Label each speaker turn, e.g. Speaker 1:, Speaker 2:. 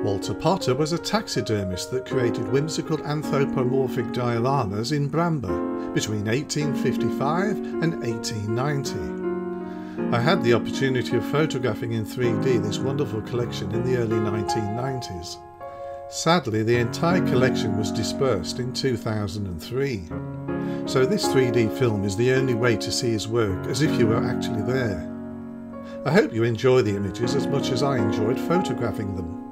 Speaker 1: Walter Potter was a taxidermist that created whimsical anthropomorphic dioramas in Bramber between 1855 and 1890. I had the opportunity of photographing in 3D this wonderful collection in the early 1990s. Sadly, the entire collection was dispersed in 2003. So this 3D film is the only way to see his work as if you were actually there. I hope you enjoy the images as much as I enjoyed photographing them.